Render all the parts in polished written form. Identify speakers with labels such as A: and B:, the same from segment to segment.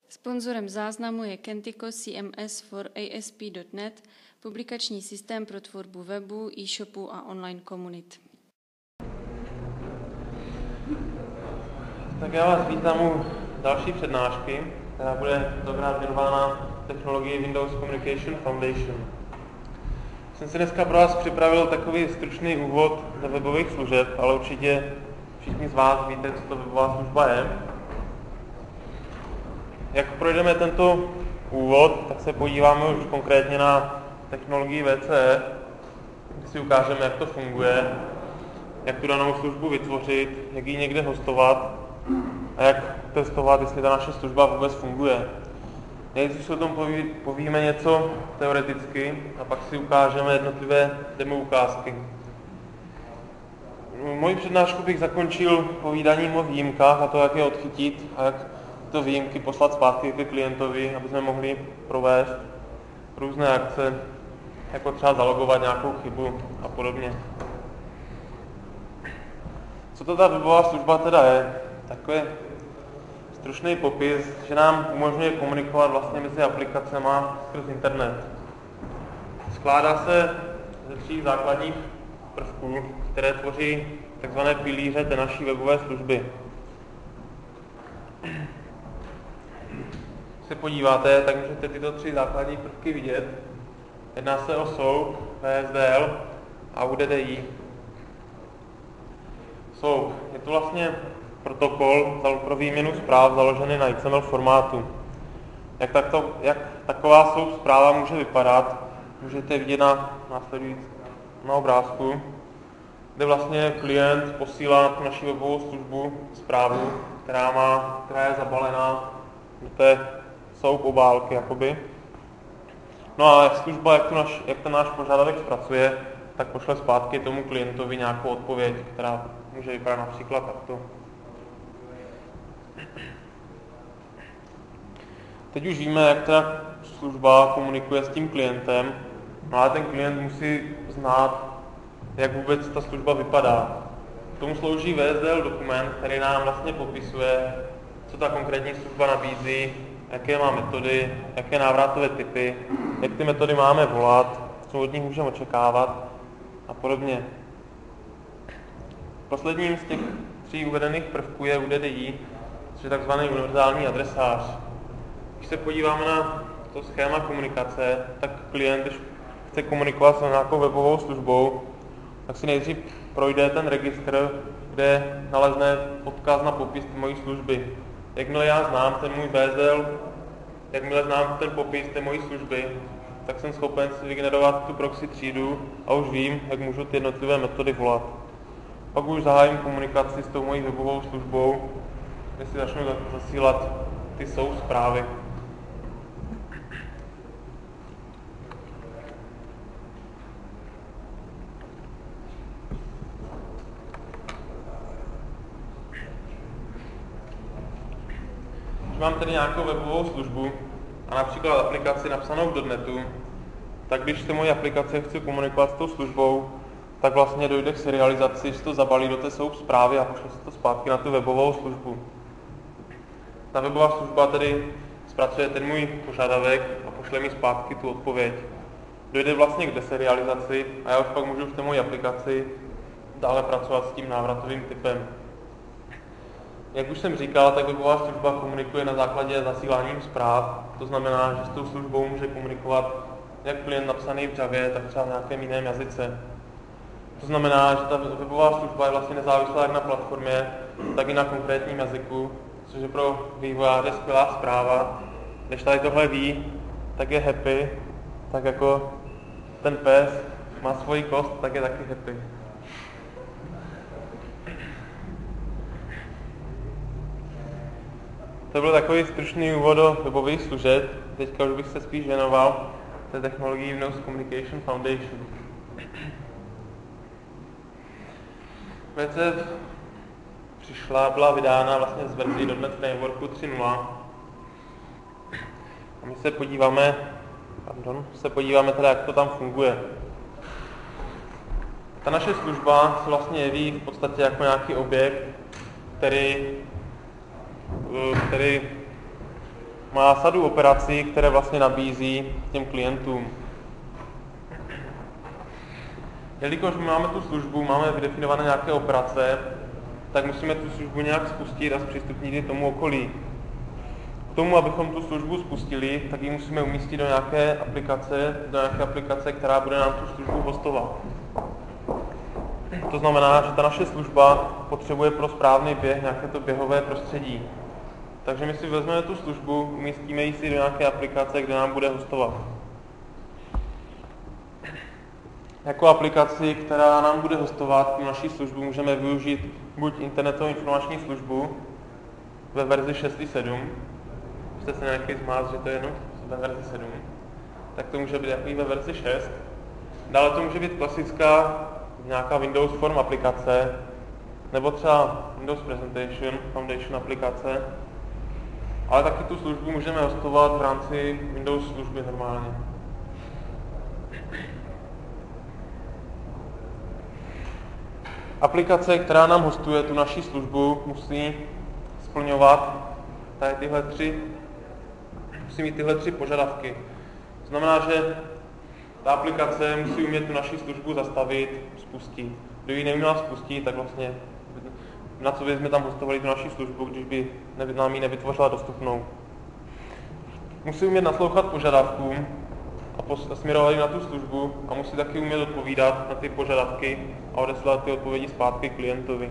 A: Sponzorem záznamu je Kentico CMS for ASP.NET, publikační systém pro tvorbu webu, e-shopu a online komunit.
B: Tak já vás vítám u další přednášky, která bude tentokrát věnována technologii Windows Communication Foundation. Jsem si dneska pro vás připravil takový stručný úvod do webových služeb, ale určitě všichni z vás víte, co to webová služba je. Jak projdeme tento úvod, tak se podíváme už konkrétně na technologii VCE, kdy si ukážeme, jak to funguje, jak tu danou službu vytvořit, jak ji někde hostovat a jak testovat, jestli ta naše služba vůbec funguje. Nejdřív si o tom povíme něco teoreticky a pak si ukážeme jednotlivé demo ukázky. Moji přednášku bych zakončil povídáním o výjimkách a to, jak je odchytit a jak tyto výjimky poslat zpátky ke klientovi, aby jsme mohli provést různé akce, jako třeba zalogovat nějakou chybu a podobně. Co to ta webová služba teda je? Takový stručný popis, že nám umožňuje komunikovat vlastně mezi aplikacema skrz internet. Skládá se ze 3 základních prvků, které tvoří tzv. Pilíře té naší webové služby. Když se podíváte, tak můžete tyto 3 základní prvky vidět. Jedná se o SOAP, VSDL a UDDI. SOAP je to vlastně protokol pro výměnu zpráv založený na XML formátu. Jak taková SOAP zpráva může vypadat, můžete vidět na obrázku, kde vlastně klient posílá naši webovou službu zprávu, která je zabalená do té SOAP obálky jakoby. No a služba, jak ten náš požadavek zpracuje, tak pošle zpátky tomu klientovi nějakou odpověď, která může vypadat například takto. Teď už víme, jak ta služba komunikuje s tím klientem, no ale ten klient musí znát, jak vůbec ta služba vypadá. K tomu slouží VSDL dokument, který nám vlastně popisuje, co ta konkrétní služba nabízí, jaké má metody, jaké návrátové typy, jak ty metody máme volat, co od nich můžeme očekávat a podobně. Posledním z těch 3 uvedených prvků je UDDI, což je tzv. Univerzální adresář. Když se podíváme na to schéma komunikace, tak klient, když chce komunikovat s nějakou webovou službou, tak si nejdřív projde ten registr, kde nalezne odkaz na popis mojí služby. Jakmile já znám ten můj VSDL, jakmile znám ten popis té mojí služby, tak jsem schopen si vygenerovat tu proxy třídu a už vím, jak můžu ty jednotlivé metody volat. Pak už zahájím komunikaci s tou mojí webovou službou, kde si začnu zasílat ty SOAP zprávy. Když mám tedy nějakou webovou službu a například aplikaci napsanou v .NETu, tak když se mojí aplikace chci komunikovat s tou službou, tak vlastně dojde k serializaci, že to zabalí do té SOAP zprávy a pošle se to zpátky na tu webovou službu. Ta webová služba tedy zpracuje ten můj požadavek a pošle mi zpátky tu odpověď. Dojde vlastně k deserializaci a já už pak můžu v té mojí aplikaci dále pracovat s tím návratovým typem. Jak už jsem říkal, tak webová služba komunikuje na základě zasíláním zpráv. To znamená, že s tou službou může komunikovat jak klient napsaný v Javě, tak třeba v nějakém jiném jazyce. To znamená, že ta webová služba je vlastně nezávislá jak na platformě, tak i na konkrétním jazyku, což je pro vývojáře skvělá zpráva. Když tady tohle ví, tak je happy, tak jako ten pes má svoji kost, tak je taky happy. To byl takový stručný úvod do webových služeb. Teďka už bych se spíš věnoval té technologii Windows Communication Foundation. VCF byla vydána vlastně z verzí .NET Frameworku 3.0. A my se podíváme teda, jak to tam funguje. Ta naše služba se vlastně jeví v podstatě jako nějaký objekt, který má sadu operací, které vlastně nabízí těm klientům. Jelikož my máme tu službu, máme vydefinované nějaké operace, tak musíme tu službu nějak spustit a zpřístupnit ji tomu okolí. K tomu, abychom tu službu spustili, tak ji musíme umístit do nějaké aplikace, která bude nám tu službu hostovat. To znamená, že ta naše služba potřebuje pro správný běh nějaké to běhové prostředí. Takže my si vezmeme tu službu, umístíme ji si do nějaké aplikace, kde nám bude hostovat. Jako aplikaci, která nám bude hostovat tu naši službu, můžeme využít buď internetovou informační službu ve verzi 6.7, jste se nějaký zmást, že to je jenom ve verzi 7, tak to může být jako ve verzi 6. Dále to může být klasická nějaká Windows Form aplikace, nebo třeba Windows Presentation, Foundation aplikace, ale taky tu službu můžeme hostovat v rámci Windows služby normálně. Aplikace, která nám hostuje tu naši službu, musí splňovat musí mít tyhle tři požadavky. To znamená, že ta aplikace musí umět tu naši službu zastavit, spustit. Kdo ji neuměla spustit, tak vlastně na co jsme tam hostovali tu naši službu, když by nám ji nevytvořila dostupnou. Musí umět naslouchat požadavkům a směrovat ji na tu službu a musí taky umět odpovídat na ty požadavky a odeslat ty odpovědi zpátky klientovi.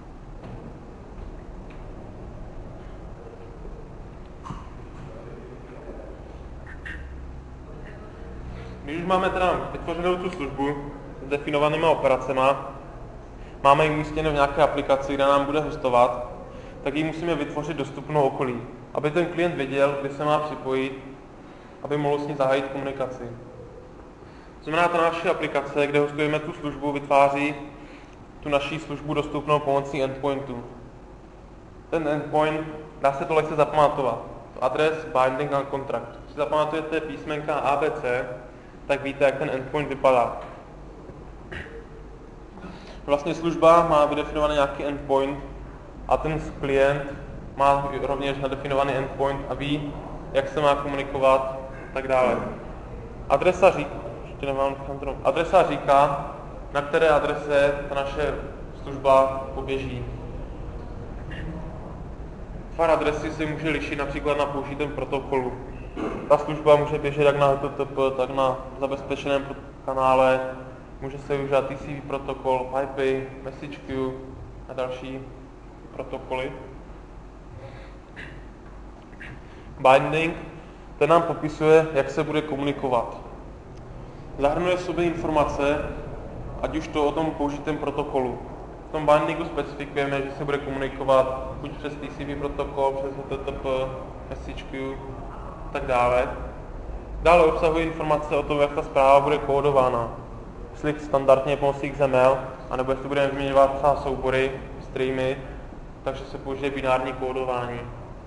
B: Když už máme teda vytvořenou tu službu s definovanými operacema, máme ji umístěnou v nějaké aplikaci, kde nám bude hostovat, tak ji musíme vytvořit dostupnou okolí, aby ten klient věděl, kdy se má připojit, aby mohl s ní zahájit komunikaci. To znamená, ta naše aplikace, kde hostujeme tu službu, vytváří tu naši službu dostupnou pomocí endpointu. Ten endpoint, dá se to lehce zapamatovat. Adres, binding a contract. Když si zapamatujete písmenka ABC, tak víte, jak ten endpoint vypadá. Vlastně služba má vydefinovaný nějaký endpoint a ten klient má rovněž nadefinovaný endpoint a ví, jak se má komunikovat a tak dále. Adresa říká, na které adrese ta naše služba poběží. Tvar adresy se může lišit například na použitém protokolu. Ta služba může běžet jak na HTTP, tak na zabezpečeném kanále. Může se využívat TCP protokol, IP, message queue a další protokoly. Binding, ten nám popisuje, jak se bude komunikovat. Zahrnuje v sobě informace, ať už to o tom použitém protokolu. V tom bindingu specifikujeme, že se bude komunikovat buď přes TCP protokol, přes HTTP, message queue a tak dále. Dále obsahuje informace o tom, jak ta zpráva bude kódována. Jestli standardně pomocí XML, anebo jestli budeme vyměňovat třeba soubory, streamy, takže se použije binární kódování.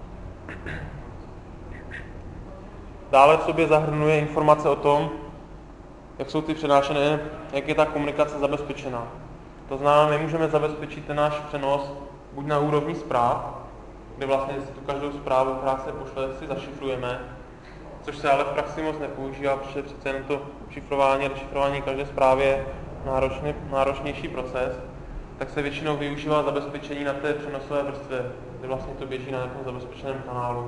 B: Dále v sobě zahrnuje informace o tom, jak jsou ty přenášené, jak je ta komunikace zabezpečená. To znamená, my můžeme zabezpečit ten náš přenos buď na úrovni zpráv, kde vlastně tu každou zprávu, která se pošle, si zašifrujeme, což se ale v praxi moc nepoužívá, protože přece jen to šifrování a dešifrování každé zprávy je náročnější proces, tak se většinou využívá zabezpečení na té přenosové vrstvě, kde vlastně to běží na nějakém zabezpečeném kanálu.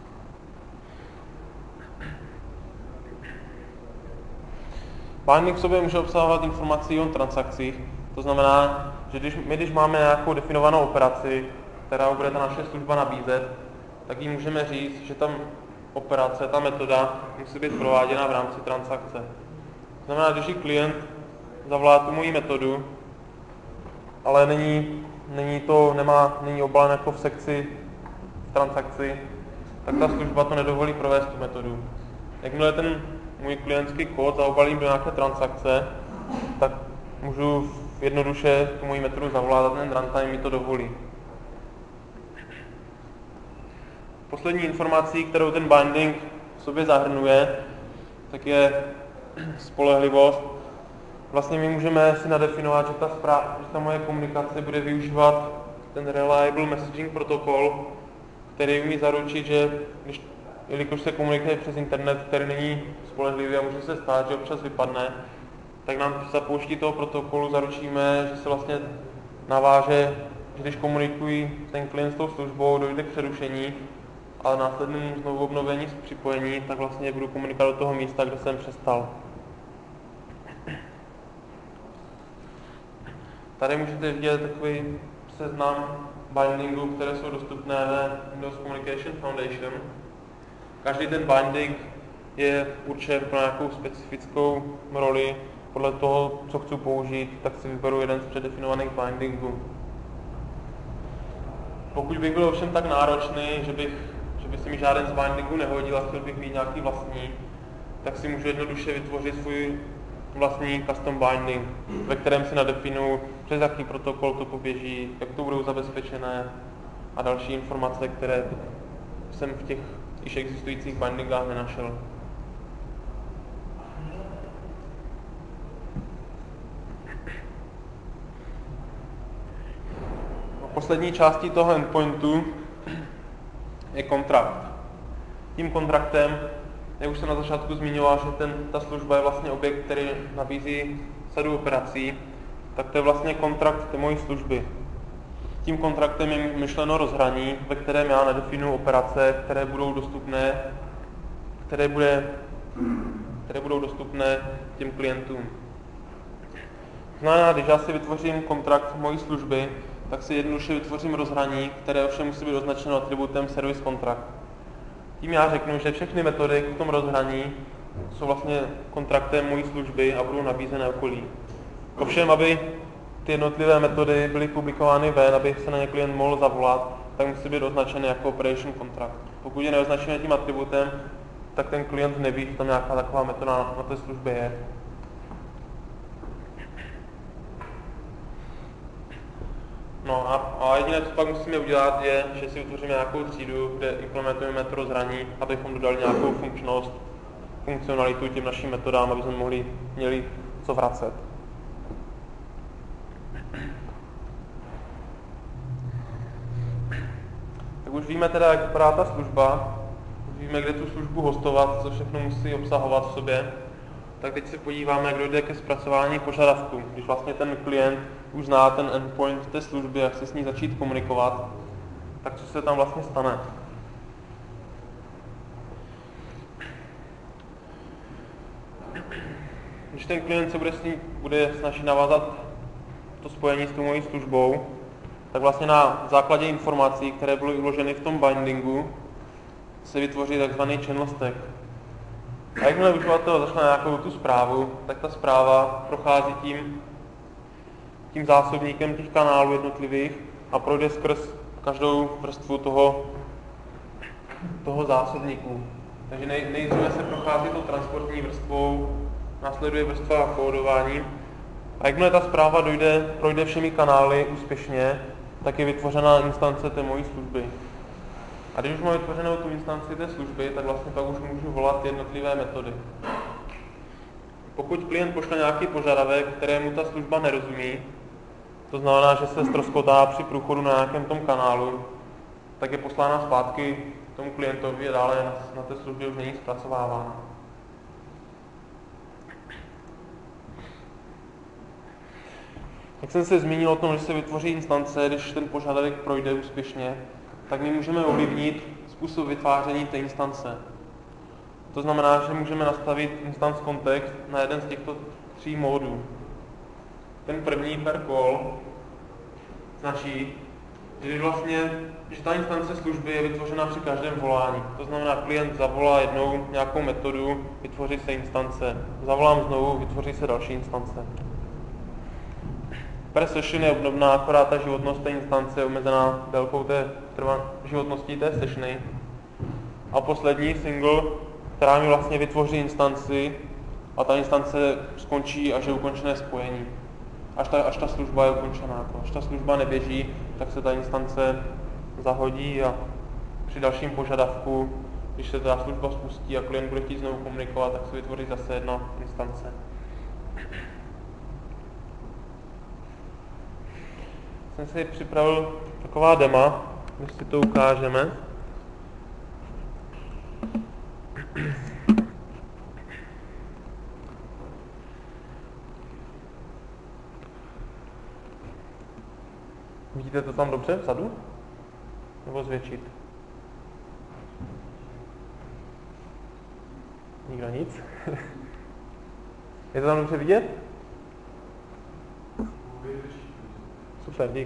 B: Binding v sobě může obsahovat informaci o transakcích, to znamená, že když máme nějakou definovanou operaci, která bude ta naše služba nabízet, tak jí můžeme říct, že tam operace, ta metoda musí být prováděna v rámci transakce. To znamená, když ji klient zavolá tu moji metodu, ale není obalen jako v sekci v transakci, tak ta služba to nedovolí provést tu metodu. Jakmile ten můj klientský kód zaobalím do nějaké transakce, tak můžu jednoduše tu moji metodu zavolat a ten runtime mi to dovolí. Poslední informací, kterou ten binding v sobě zahrnuje, tak je spolehlivost. Vlastně my můžeme si nadefinovat, že ta moje komunikace bude využívat ten Reliable Messaging protokol, který umí zaručit, že když jelikož se komunikuje přes internet, který není spolehlivý a může se stát, že občas vypadne, tak nám za použití toho protokolu zaručíme, že se vlastně naváže, že když komunikují ten klient s tou službou, dojde k přerušení a následnému znovu obnovení připojení, tak vlastně budu komunikovat do toho místa, kde jsem přestal. Tady můžete vidět takový seznam bindingů, které jsou dostupné ve Windows Communication Foundation. Každý ten binding je určen pro nějakou specifickou roli. Podle toho, co chci použít, tak si vyberu jeden z předefinovaných bindingů. Pokud bych byl ovšem tak náročný, že by se mi žádný z bindingů nehodil a chtěl bych mít nějaký vlastní, tak si můžu jednoduše vytvořit svůj vlastní custom binding, ve kterém si nadefinuji, přes jaký protokol to poběží, jak to budou zabezpečené a další informace, které jsem v těch již existujících bindingách nenašel. Poslední částí toho endpointu je kontrakt. Tím kontraktem, jak už jsem na začátku zmiňoval, že ta služba je vlastně objekt, který nabízí sadu operací, tak to je vlastně kontrakt té mojí služby. Tím kontraktem je myšleno rozhraní, ve kterém já nadefinuji operace, které budou dostupné těm klientům. Znamená, když já si vytvořím kontrakt mojí služby, tak si jednoduše vytvořím rozhraní, které ovšem musí být označeno atributem service contract. Tím já řeknu, že všechny metody v tom rozhraní jsou vlastně kontraktem mojí služby a budou nabízené okolí. Ovšem, aby ty jednotlivé metody byly publikovány ven, aby se na ně klient mohl zavolat, tak musí být označeny jako operation contract. Pokud je neoznačené tím atributem, tak ten klient neví, že tam nějaká taková metoda na té službě je. No a jediné, co pak musíme udělat, je, že si vytvoříme nějakou třídu, kde implementujeme to rozhraní, abychom dodali nějakou funkcionalitu těm našim metodám, aby jsme měli co vracet. Tak už víme teda, jak vypadá ta služba, už víme, kde tu službu hostovat, co všechno musí obsahovat v sobě. Tak teď se podíváme, jak dojde ke zpracování požadavku. Když vlastně ten klient už zná ten endpoint té služby a chce s ní začít komunikovat, tak co se tam vlastně stane? Když ten klient se bude snažit navázat to spojení s tou mojí službou, tak vlastně na základě informací, které byly uloženy v tom bindingu, se vytvoří takzvaný channel stack. A jakmile uživatel začne nějakou tu zprávu, tak ta zpráva prochází tím zásobníkem těch kanálů jednotlivých a projde skrz každou vrstvu toho zásobníku. Takže nejdříve se prochází tou transportní vrstvou, následuje vrstva kódování a jakmile ta zpráva projde všemi kanály úspěšně, tak je vytvořena instance té mojí služby. A když už mám vytvořenou tu instanci té služby, tak vlastně pak už můžu volat jednotlivé metody. Pokud klient pošle nějaký požadavek, kterému ta služba nerozumí, to znamená, že se ztroskotá při průchodu na nějakém tom kanálu, tak je poslána zpátky tomu klientovi a dále na té službě už není zpracovávána. Jak jsem se zmínil o tom, že se vytvoří instance, když ten požadavek projde úspěšně, tak my můžeme ovlivnit způsob vytváření té instance. To znamená, že můžeme nastavit instance context na jeden z těchto 3 módů. Ten první per call značí, že ta instance služby je vytvořena při každém volání. To znamená, klient zavolá jednou nějakou metodu, vytvoří se instance. Zavolám znovu, vytvoří se další instance. Per session je obdobná, akorát ta životnost té instance je omezená délkou té životností té sessiony. A poslední single, která mi vlastně vytvoří instanci a ta instance skončí, až je ukončené spojení. Až ta služba je ukončená. Až ta služba neběží, tak se ta instance zahodí a při dalším požadavku, když se ta služba spustí a klient bude chtít znovu komunikovat, tak se vytvoří zase jedna instance. Jsem si připravil taková dema, když si to ukážeme. Vidíte to tam dobře vzadu? Nebo zvětšit? Nikdo nic? Je to tam dobře vidět? Super, dík.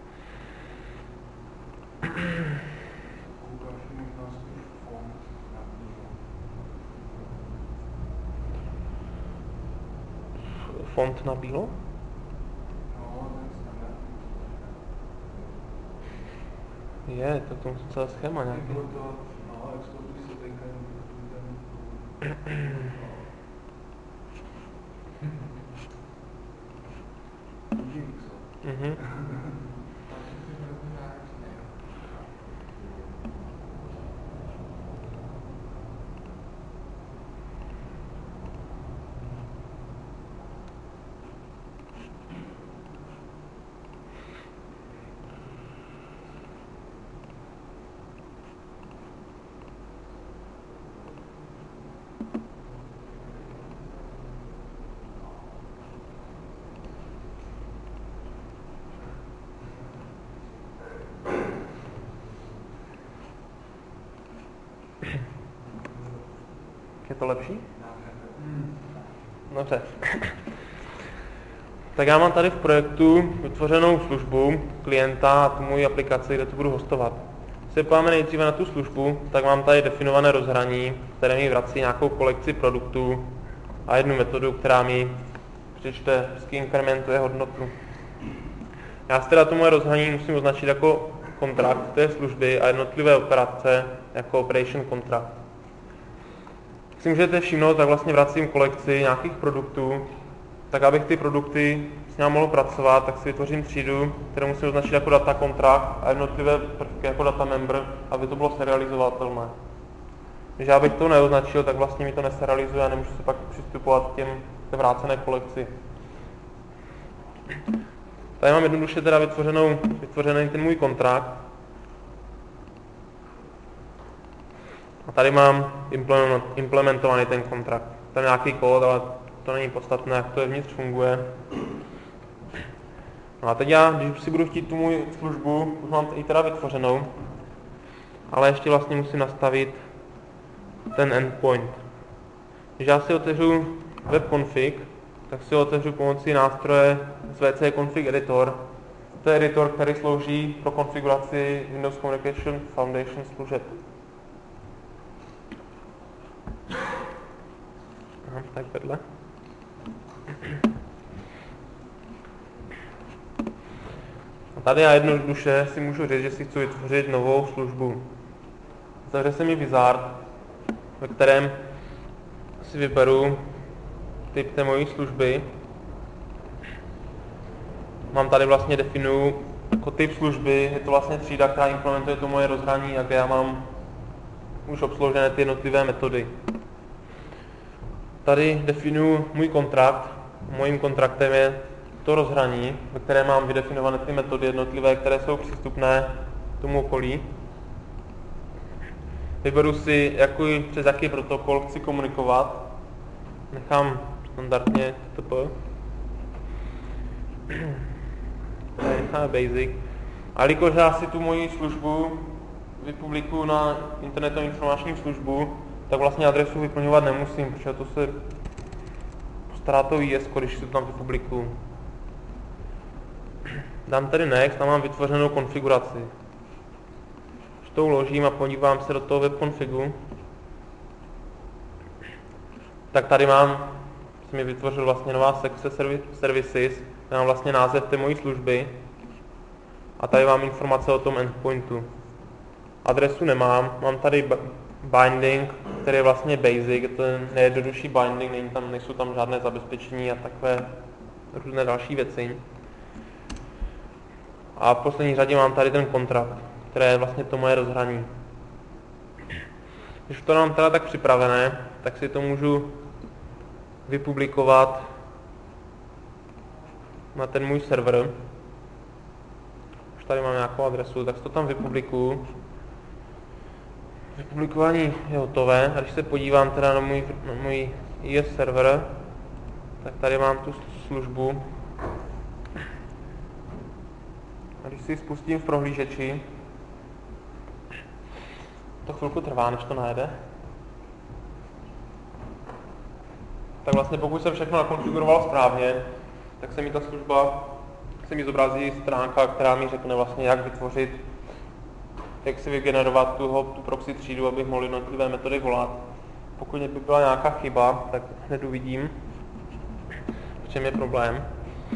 B: Font na bílo? Je, tak to musím celé schéma nějaký. Mhm. Je to lepší? Dobře. Tak já mám tady v projektu vytvořenou službu klienta a tu moji aplikaci, kde to budu hostovat. Když se podíváme nejdříve na tu službu, tak mám tady definované rozhraní, které mi vrací nějakou kolekci produktů a jednu metodu, která mi přičte, vždycky inkrementuje hodnotu. Já si teda to moje rozhraní musím označit jako kontrakt té služby a jednotlivé operace jako operation contract. Si můžete všimnout, tak vlastně vracím kolekci nějakých produktů, tak abych ty produkty s ním mohl pracovat, tak si vytvořím třídu, kterou musím označit jako data contract a jednotlivé prvky jako data member, aby to bylo serializovatelné. Když já bych to neoznačil, tak vlastně mi to neserializuje a nemůžu se pak přistupovat k té vrácené kolekci. Tady mám jednoduše teda vytvořený ten můj kontrakt. A tady mám implementovaný ten kontrakt. Tam je nějaký kód, ale to není podstatné, jak to vevnitř funguje. No a teď já, když si budu chtít tu můj službu, už mám i teda vytvořenou, ale ještě vlastně musím nastavit ten endpoint. Když já si otevřu webconfig, tak si ho otevřu pomocí nástroje VC Config Editor. To je editor, který slouží pro konfiguraci Windows Communication Foundation služeb. Tak vedle. A tady já jednoduše si můžu říct, že si chci vytvořit novou službu. Zavře se mi wizard, ve kterém si vyberu typ té mojí služby. Mám tady vlastně definuju jako typ služby, je to vlastně třída, která implementuje to moje rozhraní, jak já mám už obsloužené ty jednotlivé metody. Tady definuju můj kontrakt. Mojím kontraktem je to rozhraní, ve které mám vydefinované ty metody jednotlivé, které jsou přístupné tomu okolí. Vyberu si, přes jaký protokol chci komunikovat. Nechám standardně TTP. Tady necháme basic. A jelikož já si tu moji službu vypublikuju na internetovou informační službu, tak vlastně adresu vyplňovat nemusím, protože to se postará to IS, když si to tam vypublikuju. Dám tady next a mám vytvořenou konfiguraci. Když to uložím a podívám se do toho webconfigu, tak tady jsem mi vytvořil vlastně nová sekce services, tady mám vlastně název té mojí služby a tady mám informace o tom endpointu. Adresu nemám, mám tady binding, který je vlastně basic, je to nejjednodušší binding, nejsou tam žádné zabezpečení a takové různé další věci. A v poslední řadě mám tady ten kontrakt, který je vlastně to moje rozhraní. Když to mám teda tak připravené, tak si to můžu vypublikovat na ten můj server. Už tady mám nějakou adresu, tak si to tam vypublikuju. Publikování je hotové a když se podívám teda na můj IS server, tak tady mám tu službu. A když si ji spustím v prohlížeči, to chvilku trvá, než to najde. Tak vlastně pokud jsem všechno nakonfiguroval správně, tak se mi ta služba, se mi zobrazí stránka, která mi řekne vlastně, jak vytvořit, jak si vygenerovat tu proxy třídu, abych mohl jednotlivé metody volat. Pokud by byla nějaká chyba, tak hned uvidím, v čem je problém.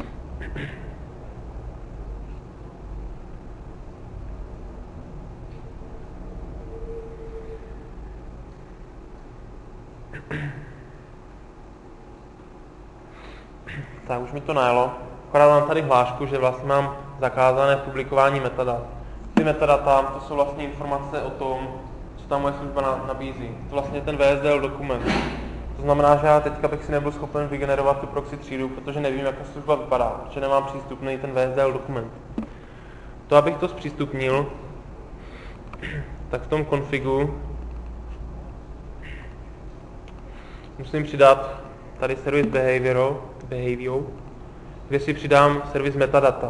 B: Tak už mi to najelo. Akorát mám tady hlášku, že vlastně mám zakázané publikování metadat. Ty metadata, to jsou vlastně informace o tom, co ta moje služba nabízí. To vlastně ten VSDL dokument. To znamená, že já teďka bych si nebyl schopen vygenerovat tu proxy třídu, protože nevím, jak ta služba vypadá, protože nemám přístupný ten VSDL dokument. To, abych to zpřístupnil, tak v tom configu musím přidat tady service behavior, kde si přidám service metadata.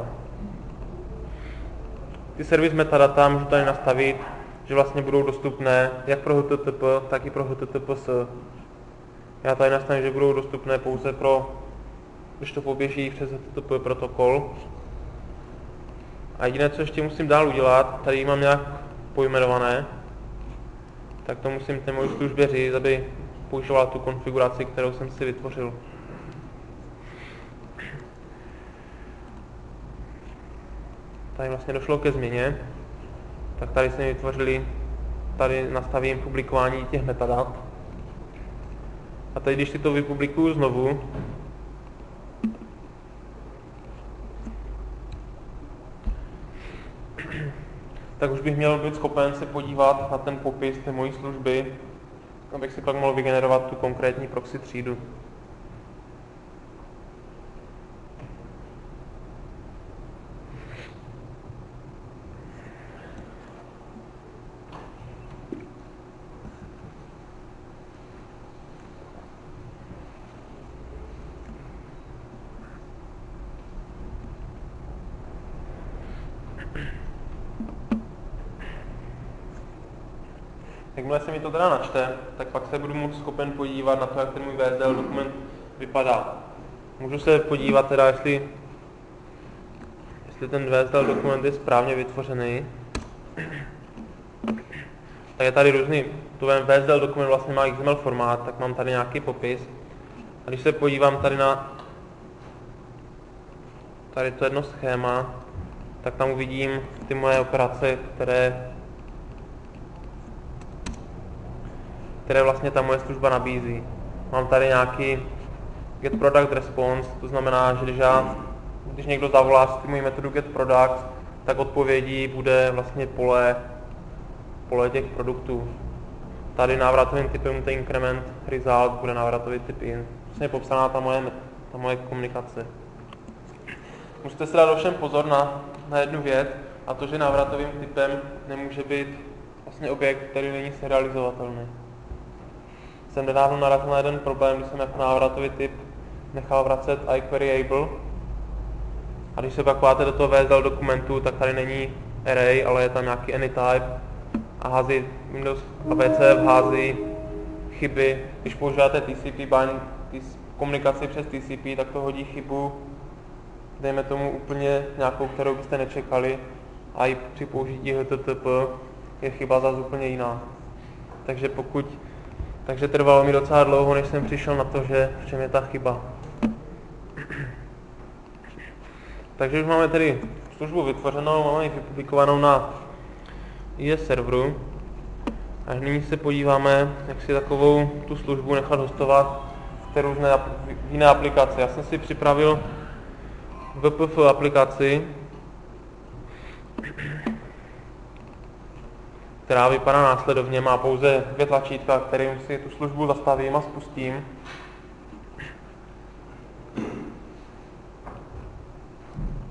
B: Ty service metadata můžu tady nastavit, že vlastně budou dostupné jak pro HTTP, tak i pro HTTPS. Já tady nastavím, že budou dostupné pouze když to poběží přes HTTP protokol. A jediné, co ještě musím dál udělat, tady mám nějak pojmenované, tak to musím té mojí službě říct, aby používala tu konfiguraci, kterou jsem si vytvořil. Tady vlastně došlo ke změně, tak tady jsme vytvořili, tady nastavím publikování těch metadat. A teď, když si to vypublikuju znovu, tak už bych měl být schopen se podívat na ten popis té mojí služby, abych si pak mohl vygenerovat tu konkrétní proxy třídu. Jakmile se mi to teda načte, tak pak se budu moct schopen podívat na to, jak ten můj VSDL dokument vypadá. Můžu se podívat teda, jestli ten VSDL dokument je správně vytvořený. Tak je tady různý, ten VSDL dokument vlastně má XML formát, tak mám tady nějaký popis. A když se podívám tady na tady to jedno schéma, tak tam uvidím ty moje operace, které vlastně ta moje služba nabízí. Mám tady nějaký get product response, to znamená, že když někdo zavolá si moji metodu get product, tak odpovědí bude vlastně pole těch produktů. Tady návratovým typem ten increment result bude návratový typ in. Vlastně je popsaná ta moje komunikace. Musíte si dát ovšem pozor na jednu věc, a to, že návratovým typem nemůže být vlastně objekt, který není serializovatelný. Jsem nedávno narazil na jeden problém, když jsem jako návratový typ nechal vracet iQueryable. A když se pak podíváte do toho VSDL dokumentu, tak tady není array, ale je tam nějaký anytype a Windows ABC vhází chyby. Když používáte TCP komunikaci přes TCP, tak to hodí chybu, dejme tomu úplně nějakou, kterou byste nečekali, a i při použití HTTP je chyba zase úplně jiná. Takže trvalo mi docela dlouho, než jsem přišel na to, že v čem je ta chyba. Takže už máme tedy službu vytvořenou, máme ji vypublikovanou na IS serveru. A nyní se podíváme, jak si takovou tu službu nechat hostovat v jiné aplikaci. Já jsem si připravil WPF aplikaci, která vypadá následovně, má pouze 2 tlačítka, kterým si tu službu zastavím a spustím.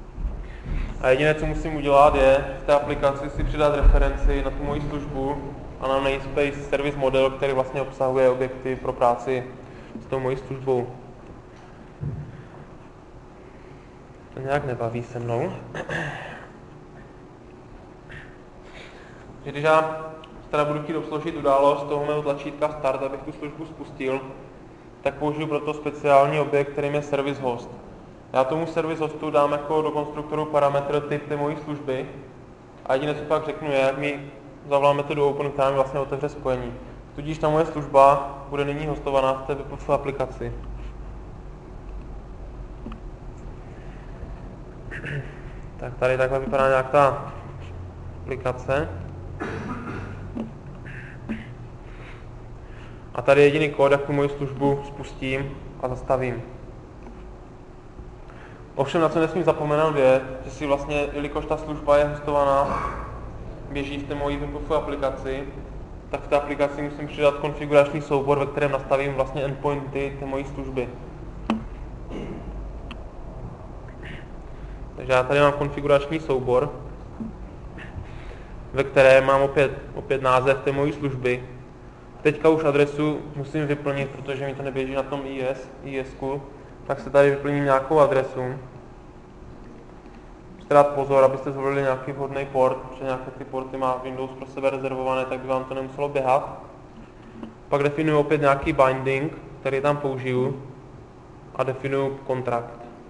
B: A jediné, co musím udělat, je v té aplikaci si přidat referenci na tu moji službu a na namespace service model, který vlastně obsahuje objekty pro práci s tou mojí službou. To nějak nebaví se mnou. Když já teda budu chtít obsloužit událost toho mého tlačítka Start, abych tu službu spustil, tak použiju proto speciální objekt, kterým je service host. Já tomu service hostu dám jako do konstruktoru parametr typ té mojí služby a jediné, co pak řeknu, je, jak mi zavolám metodu open, která mi vlastně otevře spojení. Tudíž ta moje služba bude nyní hostovaná v té WebPuff aplikaci. Tak tady takhle vypadá nějak ta aplikace. A tady je jediný kód, jak tu moji službu spustím a zastavím. Ovšem, na co nesmím zapomenout je, že si vlastně, jelikož ta služba je hostovaná, běží v té mojí WebPuff aplikaci, tak v té aplikaci musím přidat konfigurační soubor, ve kterém nastavím vlastně endpointy té mojí služby. Takže já tady mám konfigurační soubor, ve kterém mám opět název té mojí služby. Teďka už adresu musím vyplnit, protože mi to neběží na tom IS-ku, tak se tady vyplním nějakou adresu. Musíte dát pozor, abyste zvolili nějaký vhodný port, protože nějaké ty porty má Windows pro sebe rezervované, tak by vám to nemuselo běhat. Pak definuji opět nějaký binding, který tam použiju a definuji kontrakt.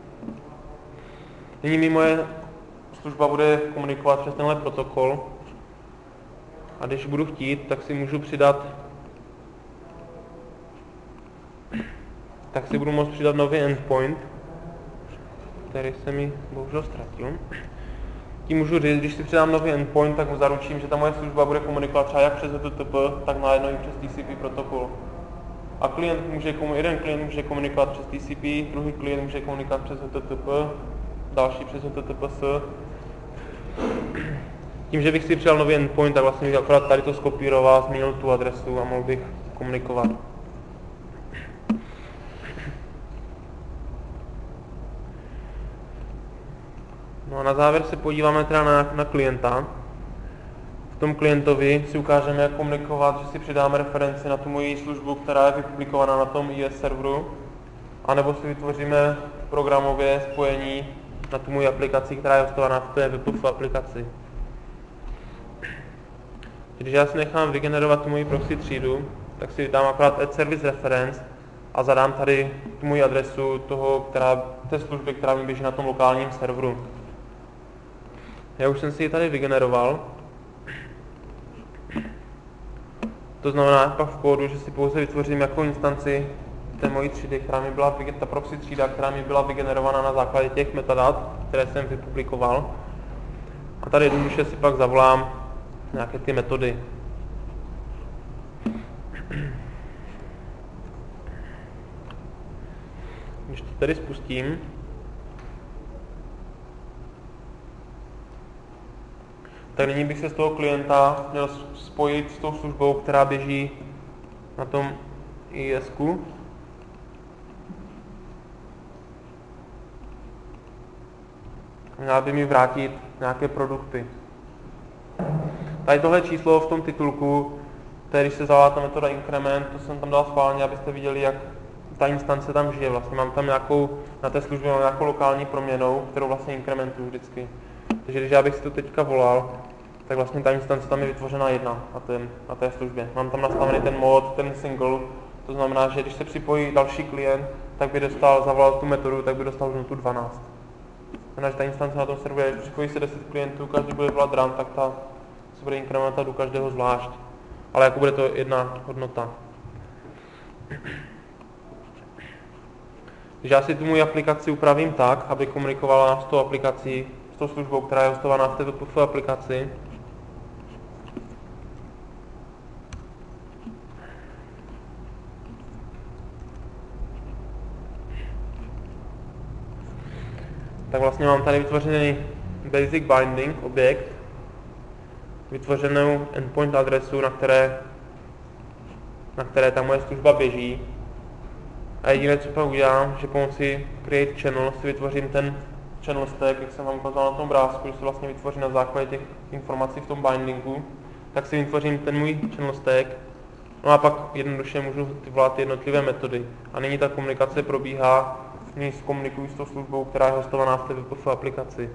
B: Nyní mi moje služba bude komunikovat přes tenhle protokol a když budu chtít, tak si můžu přidat budu moct přidat nový endpoint, který se mi bohužel ztratil. Tím můžu říct, když si přidám nový endpoint, tak mu zaručím, že ta moje služba bude komunikovat třeba jak přes HTTP, tak najednou i přes TCP protokol. A jeden klient může komunikovat přes TCP, druhý klient může komunikovat přes HTTP, další přes HTTPS. Tím, že bych si přidal nový endpoint, tak vlastně bych akorát tady to skopíroval, změnil tu adresu a mohl bych komunikovat. No a na závěr se podíváme teda na klienta. V tom klientovi si ukážeme, jak komunikovat, že si přidáme referenci na tu moji službu, která je vypublikovaná na tom IS serveru, anebo si vytvoříme programově spojení na tu moji aplikaci, která je hostovaná v té WebPuff aplikaci. Když já si nechám vygenerovat tu moji proxy třídu, tak si dám akorát add service reference a zadám tady tu moji adresu té služby, která mi běží na tom lokálním serveru. Já už jsem si ji tady vygeneroval. To znamená pak v kódu, že si pouze vytvořím jako instanci té mojí třídy, ta proxy třída, která mi byla vygenerována na základě těch metadat, které jsem vypublikoval. A tady jednoduše si pak zavolám nějaké ty metody. Když to tady spustím, tak nyní bych se z toho klienta měl spojit s tou službou, která běží na tom IS-ku. Měla by mi vrátit nějaké produkty. Tady tohle číslo v tom titulku, když se zavolá ta metoda increment, to jsem tam dal schválně, abyste viděli, jak ta instance tam žije. Vlastně mám tam na té službě mám nějakou lokální proměnou, kterou vlastně incrementuju vždycky. Takže když já bych si to teďka volal, tak vlastně ta instance tam je vytvořena jedna na té službě. Mám tam nastavený ten mod, ten single, to znamená, že když se připojí další klient, tak by zavolal tu metodu, tak by dostal hodnotu 12. Znamená, že ta instance na tom serveru, když připojí se 10 klientů, každý bude volat run, tak ta se bude inkrementovat u každého zvlášť. Ale jako bude to jedna hodnota. Když já si tu moji aplikaci upravím tak, aby komunikovala s tou aplikací, s tou službou, která je hostovaná v té WebPuff aplikaci, tak vlastně mám tady vytvořený basic binding objekt, vytvořenou endpoint adresu, na které ta moje služba běží. A jediné, co pak udělám, že pomocí create channel si vytvořím ten channel stack, jak jsem vám ukazoval na tom obrázku, že se vlastně vytvoří na základě těch informací v tom bindingu. tak si vytvořím ten můj channel stack, no a pak jednoduše můžu vyvolat jednotlivé metody. A nyní ta komunikace probíhá, nyní komunikuji s tou službou, která je hostovaná v té WebPofu aplikaci.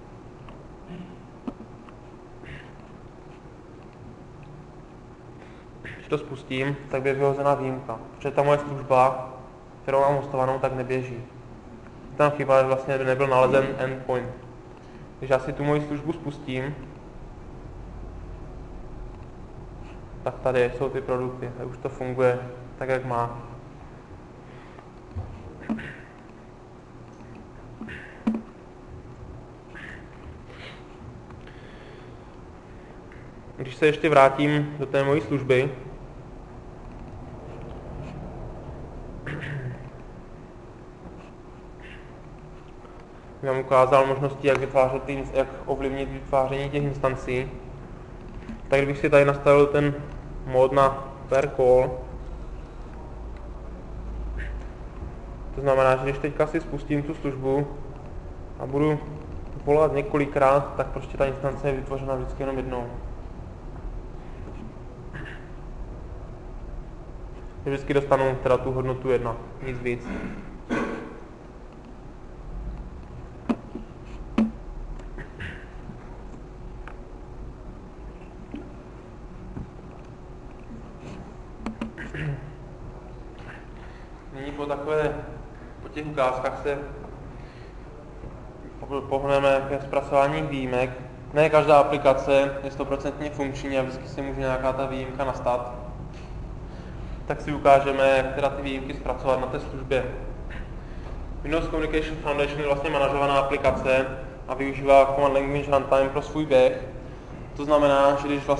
B: Když to spustím, tak je vyhozená výjimka, protože ta moje služba, kterou mám hostovanou, tak neběží. Tam chyba, že vlastně nebyl nalezen endpoint. Když já si tu moji službu spustím, tak tady jsou ty produkty, tak už to funguje tak, jak má. Když se ještě vrátím do té mojí služby, vám ukázal možnosti, jak ovlivnit vytváření těch instancí. Tak kdybych si tady nastavil ten mod na per call, to znamená, že když teďka si spustím tu službu a budu volat několikrát, tak prostě ta instance je vytvořena vždycky jenom jednou. Vždycky dostanu teda tu hodnotu 1, nic víc. Nyní po těch ukázkách se pohneme ke zpracování výjimek. Ne každá aplikace je 100% funkční a vždycky se může nějaká ta výjimka nastat. Tak si ukážeme, jak teda ty výjimky zpracovat na té službě. Windows Communication Foundation je vlastně manažovaná aplikace a využívá Command Language Runtime pro svůj běh. To znamená,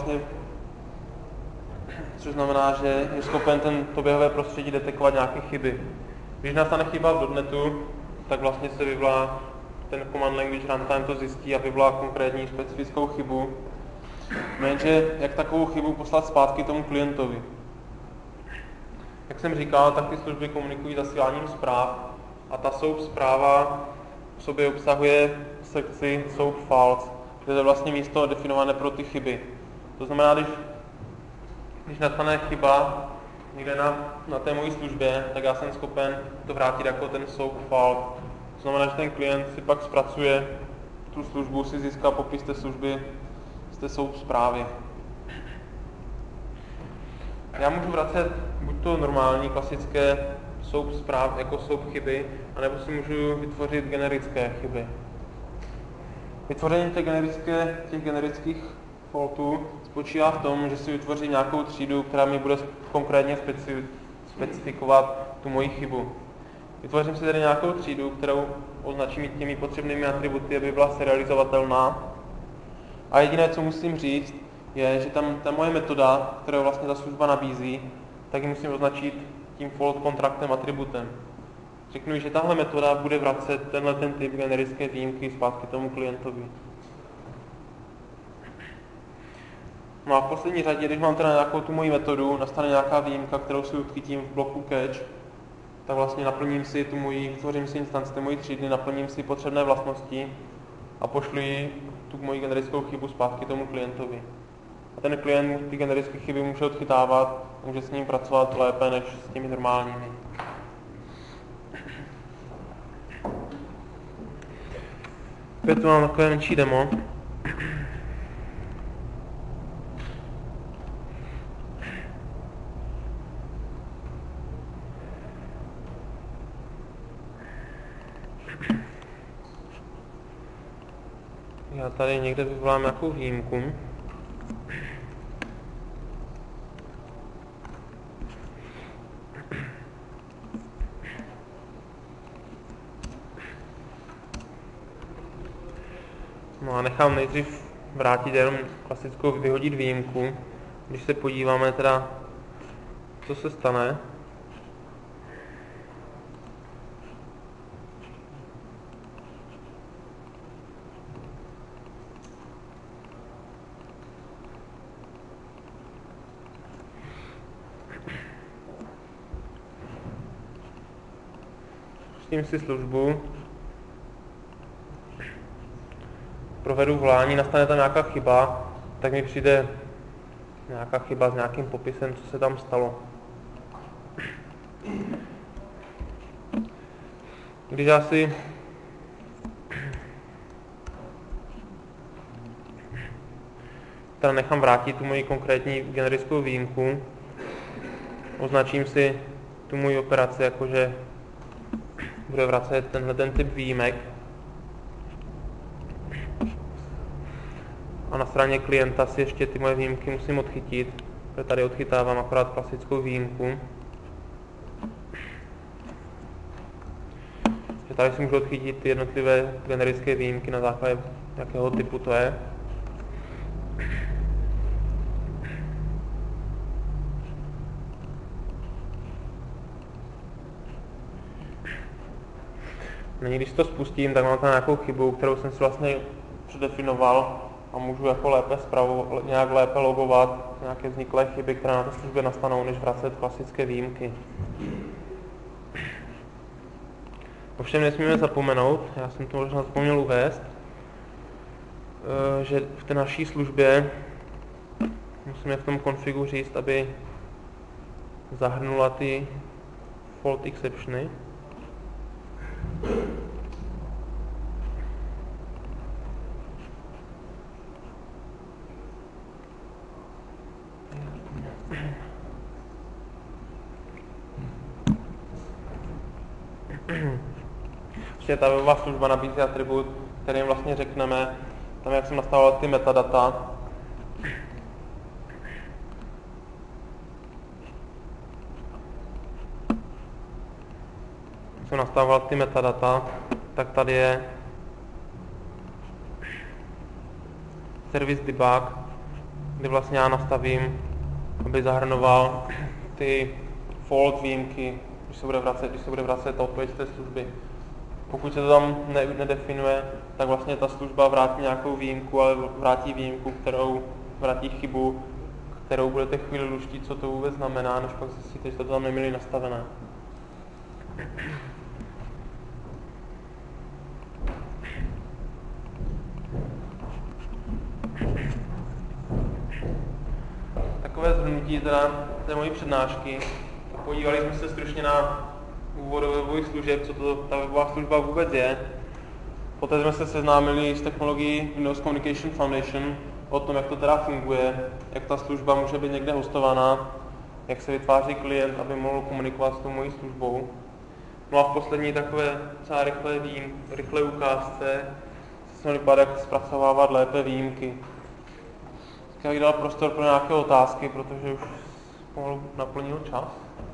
B: že je schopen to běhové prostředí detekovat nějaké chyby. Když nastane chyba v .NETu, tak vlastně se vyvolá ten Command Language Runtime, to zjistí a vyvolá konkrétní specifickou chybu. Jenže jak takovou chybu poslat zpátky tomu klientovi. Jak jsem říkal, tak ty služby komunikují zasíláním zpráv a ta SOAP zpráva v sobě obsahuje sekci SOAP Files, kde je vlastně místo definované pro ty chyby. To znamená, když nastane chyba někde na té mojí službě, tak já jsem schopen to vrátit jako ten SOAP file. To znamená, že ten klient si pak zpracuje tu službu, si získá popis té služby z té SOAP zprávy. Já můžu vracet buď to normální, klasické SOAP zpráv jako SOAP chyby, anebo si můžu vytvořit generické chyby. Vytvoření těch generických faultů spočívá v tom, že si vytvořím nějakou třídu, která mi bude konkrétně specifikovat tu moji chybu. Vytvořím si tedy nějakou třídu, kterou označím těmi potřebnými atributy, aby byla serializovatelná. A jediné, co musím říct, je, že tam ta moje metoda, kterou vlastně ta služba nabízí, tak ji musím označit tím fault contractem atributem. Řeknu, že tahle metoda bude vracet ten typ generické výjimky zpátky tomu klientovi. No a v poslední řadě, když mám teda nějakou tu moji metodu, nastane nějaká výjimka, kterou si odchytím v bloku catch, tak vlastně vytvořím si instanci té mojí třídy, naplním si potřebné vlastnosti a pošlu tu moji generickou chybu zpátky tomu klientovi. A ten klient ty generické chyby může odchytávat, může s ním pracovat lépe než s těmi normálními. Opět tu mám takové menší demo. Já tady někde vyvolám nějakou výjimku. No a nechám nejdřív vrátit jenom klasickou vyhodit výjimku. Když se podíváme teda, co se stane. Pustím si službu, provedu volání, nastane tam nějaká chyba, tak mi přijde nějaká chyba s nějakým popisem, co se tam stalo. Když já si teda nechám vrátit tu moji konkrétní generickou výjimku, označím si tu moji operaci jako, že bude vracet tenhle ten typ výjimek. A na straně klienta si ještě ty moje výjimky musím odchytit, protože tady odchytávám akorát klasickou výjimku. Že tady si můžu odchytit ty jednotlivé generické výjimky na základě jakého typu to je. Nyní, když to spustím, tak mám tam nějakou chybu, kterou jsem si vlastně předefinoval a můžu jako nějak lépe logovat nějaké vzniklé chyby, které na té službě nastanou, než vracet klasické výjimky. Ovšem nesmíme zapomenout, já jsem to možná zapomněl uvést, že v té naší službě musíme v tom konfigu říct, aby zahrnula ty fault exceptiony. Ta webová služba nabízí atribut, kterým vlastně řekneme, tam jak jsem nastavil ty metadata, tak tady je service debug, kdy vlastně já nastavím, aby zahrnoval ty fault výjimky, když se bude vracet odpověď z té služby. Pokud se to tam nedefinuje, tak vlastně ta služba vrátí nějakou výjimku, ale vrátí chybu, kterou budete chvíli luštit, co to vůbec znamená, než pak zjistíte, že to tam neměli nastavené. Takové shrnutí teda té mojí přednášky. Podívali jsme se stručně na úvod webových služeb, co to ta webová služba vůbec je. Poté jsme se seznámili s technologií Windows Communication Foundation, o tom, jak to teda funguje, jak ta služba může být někde hostovaná, jak se vytváří klient, aby mohl komunikovat s tou mojí službou. No a v poslední takové docela rychlé ukázce jsme vypadá, jak zpracovávat lépe výjimky. Já bych dal prostor pro nějaké otázky, protože už pomalu naplnil čas.